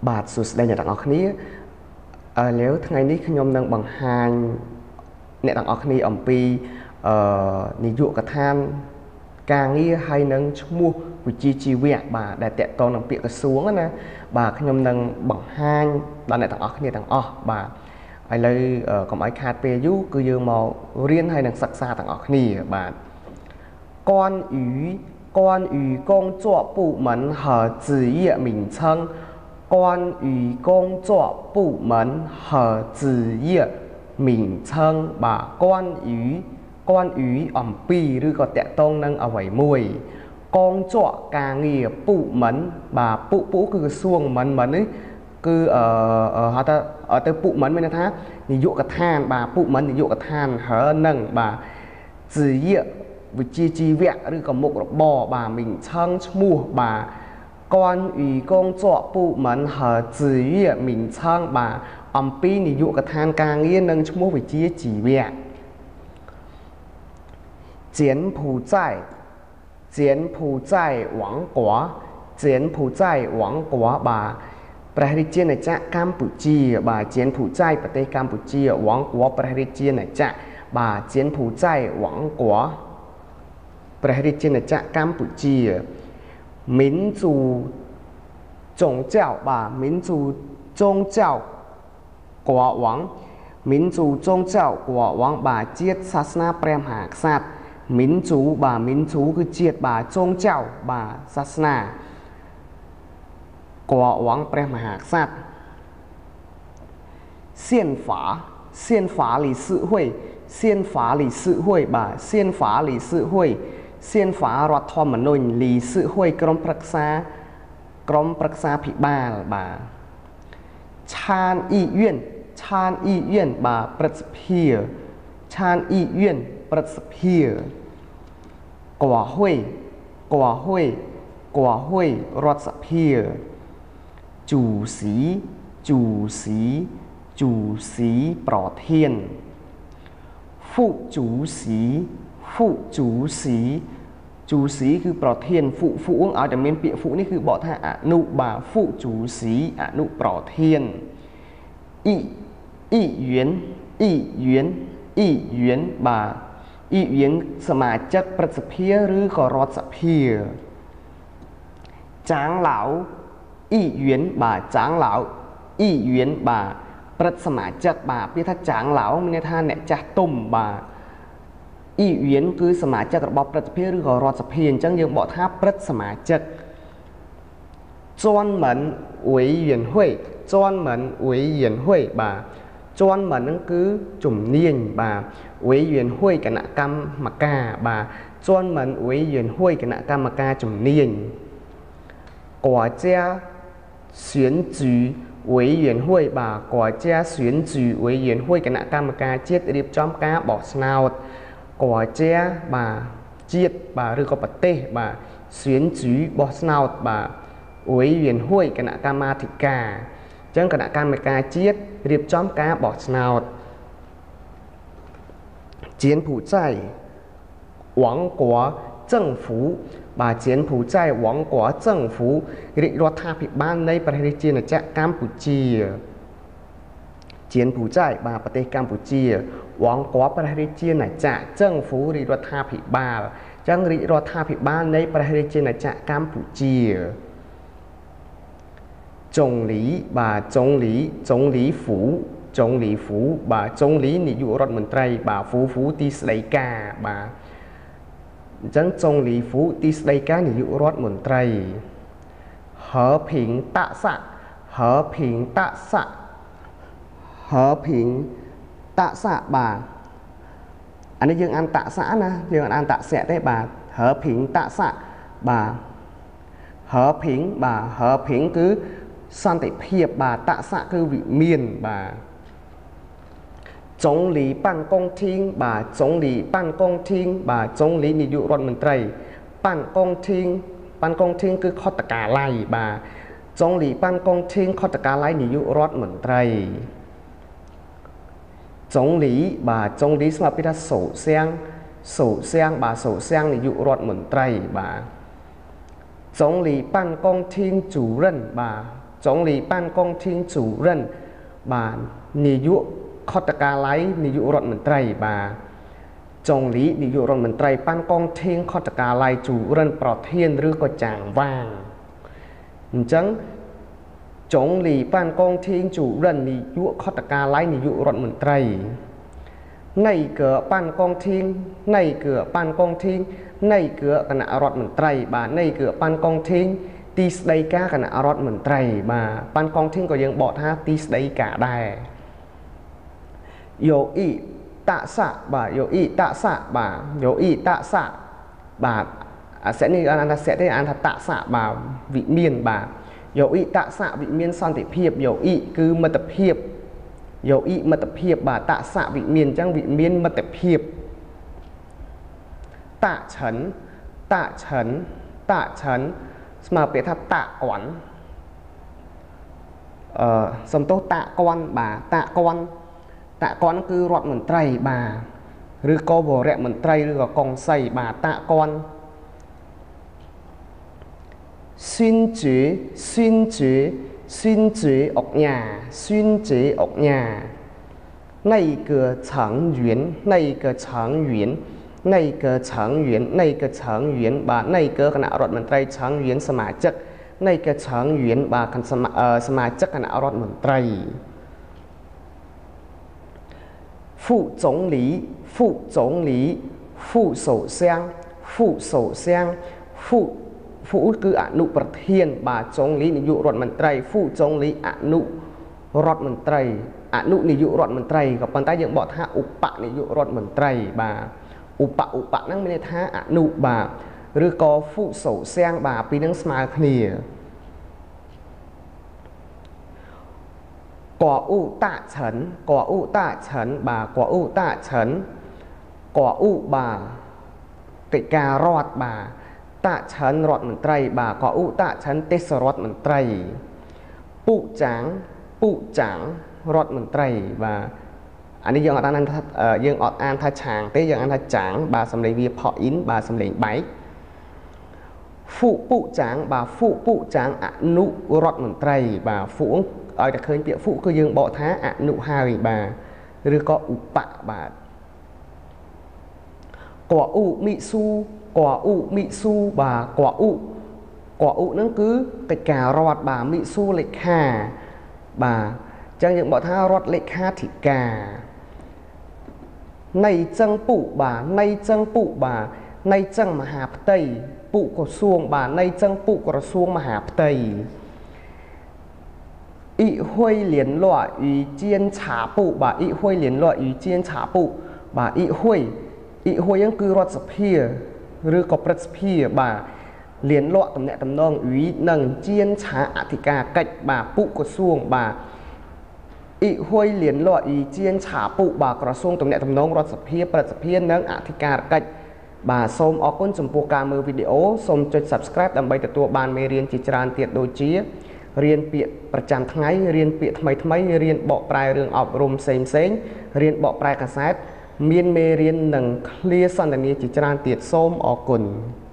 បាទសួស្តីអ្នកទាំងអស់គ្នាឥឡូវថ្ងៃនេះខ្ញុំនឹងបង្ហាញអ្នកទាំងអស់គ្នាអំពីនាយកដ្ឋានការងារហើយនឹងឈ្មោះវិជ្ជាជីវៈបាទដែលតកតងនឹងពាក្យក្រសួងណាបាទខ្ញុំនឹងបង្ហាញដល់អ្នកទាំងអស់គ្នាទាំងអស់បាទឥឡូវកុំឲ្យខាតពេលយូរគឺយើងមករៀនហើយនឹងសិក្សាទាំងអស់គ្នាបាទ关于工作部门和职业名称关于工作部门和职业名称បាទ关于អំពីឬក៏តកតងនឹងអ្វីមួយកងជក់ការងារពុមិនបាទពុគឺក្រសួងមិននេះគឺហៅថាទៅពុមិនមានន័យថានាយកដ្ឋានបាទពុមិននាយកដ្ឋានហើនឹងបាទ职业វិជ្ជាជីវៈឬក៏មុខរបរបាទមីងឆឹងឈ្មោះបាទ关于工作部门和职业名称បាទអំពីនាយកដ្ឋានការងារនិងឈ្មោះវិជ្ជាជីវៈ柬埔寨王国柬埔寨王国បាទព្រះរាជាណាចក្រកម្ពុជាបាទ柬埔寨ប្រទេសកម្ពុជា王国ព្រះរាជាណាចក្របាទ柬埔寨王国ព្រះរាជាណាចក្រកម្ពុជា民族宗教បាទ民族宗教国王民族宗教国王បាទជាតិសាសនាព្រះមហាក្សត្រ民族បាទ民族គឺជាតិបាទ宗教បាទសាសនា国王ព្រះមហាក្សត្រ宪法理事会宪法理事会បាទ宪法理事会宪法រដ្ឋធម្មនុញ្ញ理事会ក្រុមប្រឹក្សាភិបាលបាទឆានអ៊ីយឿនបាទព្រឹទ្ធសភាឆានអ៊ីយឿនព្រឹទ្ធសភាកោហ៊ុយរដ្ឋសភា主席ប្រធាន副主席គឺប្រធាន副ឲ្យតែមានពាក្យ副នេះគឺបកថាអនុបាទ副主席អនុប្រធាន议员បាទ议员សមាជិកព្រឹទ្ធសភាឬក៏រដ្ឋសភាចាងឡៅ议员បាទចាងឡៅ议员បាទព្រឹទ្ធសមាជិកបាទពាក្យថាចាងឡៅមានន័យថាអ្នកចាស់ទុំបាទអ៊ីវៀនគឺសមាជិករបស់ព្រឹទ្ធសភាឬក៏រដ្ឋសភាអញ្ចឹងយើងបកថាព្រឹទ្ធសមាជិក专门委员会បាទ专门ហ្នឹងគឺជំនាញបាទ委员会គណៈកម្មការបាទ专门委员会គណៈកម្មការជំនាញ国家选举委员会បាទ国家选举委员会គណៈកម្មការជាតិរៀបចំការបោះឆ្នោត国家បាទជាតិបាទឬក៏ប្រទេសបាទ选举បោះឆ្នោតបាទ委员会គណៈកម្មាធិការអញ្ចឹងគណៈកម្មការជាតិរៀបចំការបោះឆ្នោត柬埔寨王国政府បាទ柬埔寨王国政府រាជរដ្ឋាភិបាលនៃព្រះរាជាណាចក្រកម្ពុជា柬埔寨បាទប្រទេសកម្ពុជាវងកព្រះរាជាណាចក្រ政府រាជរដ្ឋាភិបាលអញ្ចឹងរាជរដ្ឋាភិបាលនៃព្រះរាជាណាចក្រកម្ពុជាចុងលីបាទចុងលីហ្វូបាទចុងលីនាយករដ្ឋមន្ត្រីបាទហ្វូទីស្តីការបាទអញ្ចឹងចុងលីហ្វូទីស្តីការនាយករដ្ឋមន្ត្រី和平大厦បាទអានេះយើងអានតាសាណាយើងអានតាសៈទេបាទ和平大厦បាទ和平គឺសន្តិភាពបាទតាសៈគឺវិមានបាទ总理办公厅បាទ总理办公厅បាទ总理នាយករដ្ឋមន្ត្រី办公厅គឺខុទ្ទកាល័យបាទ总理办公厅ខុទ្ទកាល័យនាយករដ្ឋមន្ត្រី总理បាទ总理ស្មើពីថា首相បាទ首相នាយករដ្ឋមន្ត្រីបាទ总理办公厅主任បាទ总理办公厅主任បាទនាយកខុទ្ទកាល័យនាយករដ្ឋមន្ត្រីបាទ总理នាយករដ្ឋមន្ត្រីប៉ាន់កងធាងខុទ្ទកាល័យchủ任ប្រធានឬក៏ចាងវាងអញ្ចឹង总理办公厅主任នាយកខុទ្ទកាល័យនាយករដ្ឋមន្ត្រីនៃគឺប៉ាន់កងធាងនៃគឺប៉ាន់កងធាងនៃគឺគណៈរដ្ឋមន្ត្រីបាទនៃគឺប៉ាន់កងធាងទីស្តីការគណៈរដ្ឋមន្ត្រីបាទប៉ាន់កងធាងក៏យើងបកថាទីស្តីការដែរយោអ៊ីតាសៈបាទយោអ៊ីតាសៈបាទយោអ៊ីតាសៈបាទអាសិននេះអានថាសិទេអានថាតាសៈបាទវិមានបាទយោអ៊ីតាសៈវិមានសន្តិភាពយោអ៊ីគឺមិត្តភាពយោអ៊ីមិត្តភាពបាទតាសៈវិមានអញ្ចឹងវិមានមិត្តភាពតាឆិនតាឆិនតាឆិនស្មើពាក្យថាតាគន់សំទោសតាគន់បាទតាគន់តាគន់គឺរដ្ឋមន្ត្រីបាទឬក៏វរៈមន្ត្រីឬក៏កុងសីបាទតាគន់ស៊ិនជាស៊ិនជាស៊ិនជាអុកញ៉ាស៊ិនជាអុកញ៉ានៃគឺឆងយួននៃគឺឆងយួននៃគឺឆងយួននៃគឺឆងយួនបាទនៃគឺគណៈរដ្ឋមន្ត្រីឆងយួនសមាជិកនៃគឺឆងយួនបាទសមាជិកគណៈរដ្ឋមន្ត្រី副总理副总理副首相副首相副គឺអនុប្រធានបាទ总理នាយករដ្ឋមន្ត្រី副总理អនុរដ្ឋមន្ត្រីអនុនាយករដ្ឋមន្ត្រីក៏ប៉ុន្តែយើងបកថាឧបនាយករដ្ឋមន្ត្រីបាទឧបហ្នឹងមានន័យថាអនុបាទឬក៏副首相បាទពីរនឹងស្មើគ្នាកអ៊ូតាឆិនកអ៊ូតាឆិនបាទកអ៊ូតាឆិនកអ៊ូបាទកិច្ចការរដ្ឋបាទតាឆិនរដ្ឋមន្ត្រីបាទកអ៊ូតាឆិនទេសរដ្ឋមន្ត្រីពុចាងរដ្ឋមន្ត្រីបាទអានេះយើងអត់អានថាឆាងទេយើងអានថាចាងបាទសំឡេងវាផអ៊ីនបាទសំឡេងបែកពុចាងបាទពុចាងអនុរដ្ឋមន្ត្រីបាទឲ្យតែឃើញពាក្យពុគឺយើងបកថាអនុហើយបាទឬក៏ឧបបាទកអ៊ូមីស៊ូបាទកអ៊ូហ្នឹងគឺកិច្ចការរដ្ឋបាទមីស៊ូលេខាបាទអញ្ចឹងយើងបកថារដ្ឋលេខាធិការនៃចឹងពុបាទនៃចឹងពុបាទនៃចឹងមហាផ្ទៃពុក្រសួងបាទនៃចឹងពុក្រសួងមហាផ្ទៃ议会联络与监察部បាទ议会联络与监察部បាទ议会ហ្នឹងគឺរដ្ឋសភាឬក៏ព្រឹទ្ធសភាបាទលៀនលក់តំណែងតំណងủyនិងជានឆាអធិការកិច្ចបាទពុក្រសួងបាទ议会联络与监察部បាទក្រសួងតំណែងតំណងរដ្ឋសភាព្រឹទ្ធសភានិងអធិការកិច្ចបាទសូមអរគុណចំពោះការមើលវីដេអូសូមចុច Subscribe ដើម្បីទទួលបានមេរៀនជាច្រើនទៀតដូចជារៀនពាក្យប្រចាំថ្ងៃរៀនពាក្យថ្មីរៀនបកប្រែរឿងអប់រំផ្សេងរៀនបកប្រែកាសែតមានមេរៀននិងឃ្លាសន្ទនាជាច្រើនទៀតសូមអរគុណ